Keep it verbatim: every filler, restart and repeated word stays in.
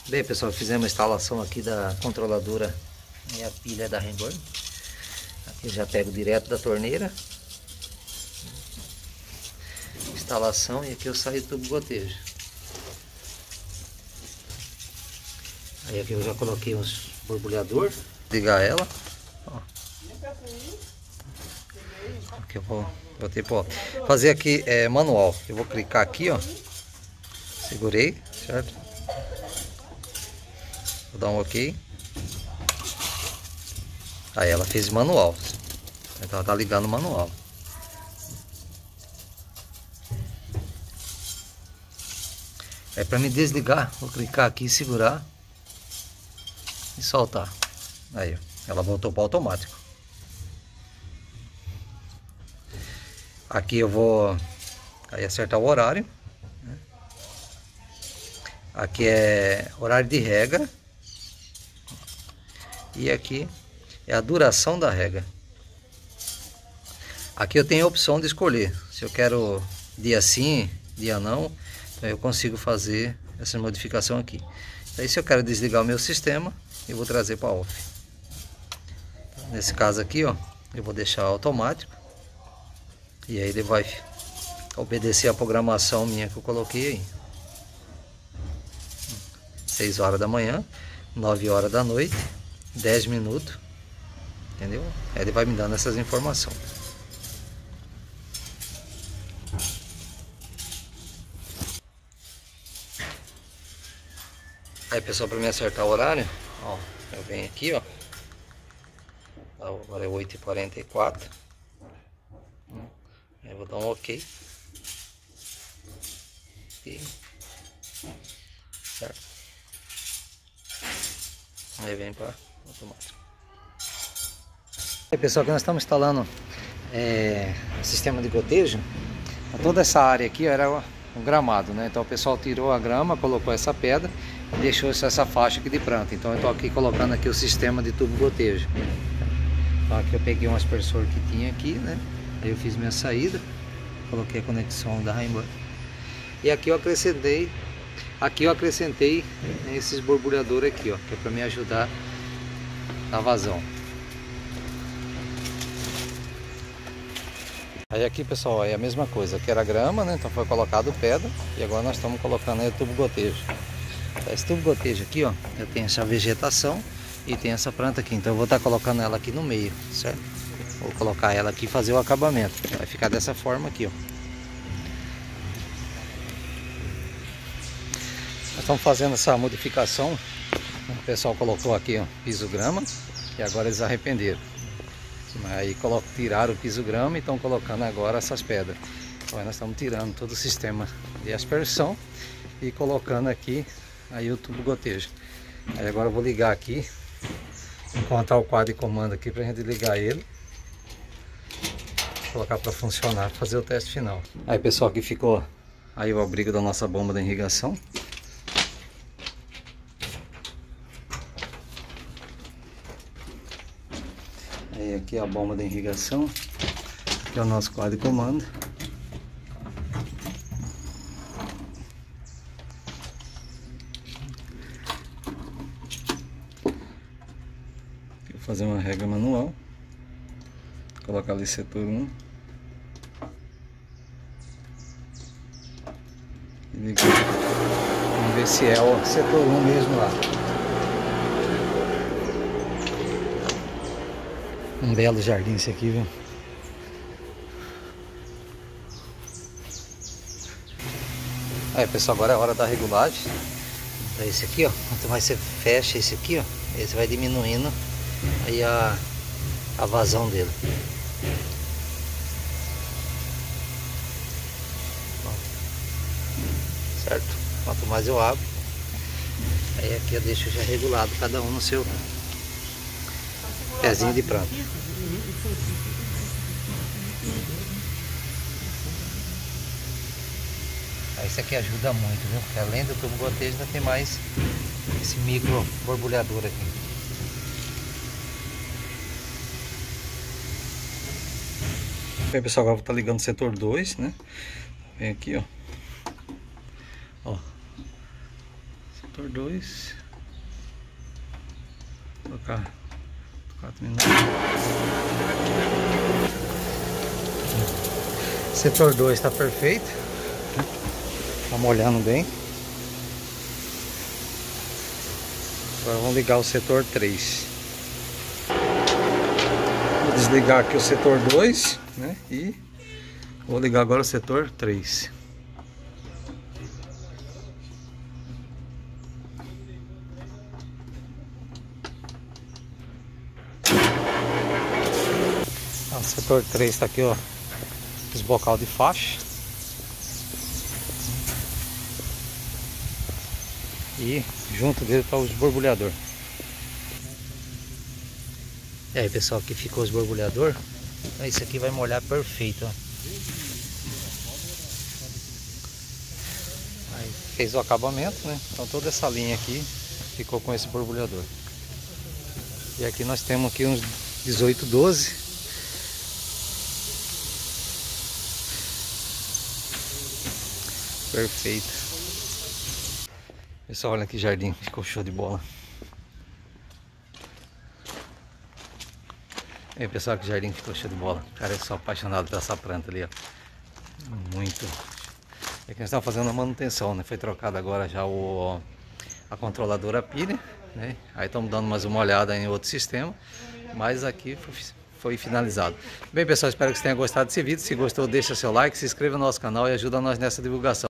Bem, pessoal, fizemos a instalação aqui da controladora e a pilha da Rainbow. Aqui eu já pego direto da torneira. Instalação, e aqui eu saio do tubo gotejo. Aí aqui eu já coloquei uns borbulhador. Ligar ela. Ó. Aqui eu vou botei para fazer aqui é manual. Eu vou clicar aqui, ó. Segurei, certo? Vou dar um ok. Aí ela fez manual. Então ela tá ligando o manual. É para me desligar, vou clicar aqui e segurar e soltar. Aí, ela voltou para automático. Aqui eu vou aí acertar o horário. Aqui é horário de rega. E aqui é a duração da rega. Aqui eu tenho a opção de escolher se eu quero dia sim, dia não. Então eu consigo fazer essa modificação aqui. Aí se eu quero desligar o meu sistema, eu vou trazer para off. Nesse caso aqui, ó, eu vou deixar automático. E aí ele vai obedecer a programação minha que eu coloquei aí. seis horas da manhã, nove horas da noite, dez minutos. Entendeu? Aí ele vai me dando essas informações. Aí, pessoal, para me acertar o horário, ó, eu venho aqui, ó. Agora é oito e quarenta e quatro. Aí eu vou dar um ok. E... certo. Aí vem para automático. Aí, pessoal, que nós estamos instalando é, o sistema de gotejo. Toda essa área aqui era um gramado, né? Então o pessoal tirou a grama, colocou essa pedra e deixou essa faixa aqui de planta. Então eu estou aqui colocando aqui o sistema de tubo gotejo. Então aqui eu peguei um aspersor que tinha aqui, né? Aí eu fiz minha saída, coloquei a conexão da Rainbow. E aqui eu acrescentei, aqui eu acrescentei esses borbulhadores aqui, ó, que é para me ajudar na vazão. Aí aqui, pessoal, é a mesma coisa, aqui era grama, né? Então foi colocado pedra e agora nós estamos colocando aí o tubo gotejo. Esse tubo gotejo aqui, ó, eu tenho essa vegetação e tem essa planta aqui, então eu vou estar colocando ela aqui no meio, certo? Vou colocar ela aqui e fazer o acabamento. Vai ficar dessa forma aqui, ó. Nós estamos fazendo essa modificação. O pessoal colocou aqui, ó, piso grama e agora eles arrependeram. Aí tiraram o piso grama e estão colocando agora essas pedras. Então nós estamos tirando todo o sistema de aspersão e colocando aqui aí o tubo gotejo. Aí agora eu vou ligar aqui, encontrar o quadro de comando aqui para a gente ligar ele, colocar para funcionar, fazer o teste final. Aí, pessoal, aqui ficou aí o abrigo da nossa bomba da irrigação. Aí aqui é a bomba da irrigação, aqui é o nosso quadro de comando. Vou fazer uma rega manual, colocar ali setor um. E ligar. Vamos ver se é o setor um mesmo lá. Um belo jardim esse aqui, viu? Aí, pessoal, agora é a hora da regulagem. Então esse aqui, ó, quanto mais você fecha esse aqui, ó, esse vai diminuindo aí a, a vazão dele. Certo? Quanto mais eu abro, aí aqui eu deixo já regulado, cada um no seu pezinho de planta. Isso aqui ajuda muito, viu? Porque além do tubo gotejo ainda tem mais esse micro borbulhador aqui. Bem, pessoal, agora vou estar ligando o setor dois, né? Vem aqui, ó. Ó. setor dois. Vou colocar quatro minutos. Setor dois está perfeito. Tá molhando bem. Agora vamos ligar o setor três. Vou desligar aqui o setor dois, né? E vou ligar agora o setor três. O setor três está aqui, ó, os bocal de faixa. E junto dele está os borbulhador. E aí, pessoal, aqui ficou os borbulhador. Então isso aqui vai molhar perfeito, ó. Aí fez o acabamento, né? Então toda essa linha aqui ficou com esse borbulhador. E aqui nós temos aqui uns dezoito, doze. Perfeito. Pessoal, olha que jardim, ficou show de bola. E aí, pessoal, que jardim ficou show de bola. Cara, eu sou apaixonado por essa planta ali, ó. Muito. É que nós estamos fazendo a manutenção, né? Foi trocado agora já o, a controladora pilha, né? Aí estamos dando mais uma olhada em outro sistema. Mas aqui foi, foi finalizado. Bem, pessoal, espero que vocês tenham gostado desse vídeo. Se gostou, deixa seu like, se inscreva no nosso canal e ajuda nós nessa divulgação.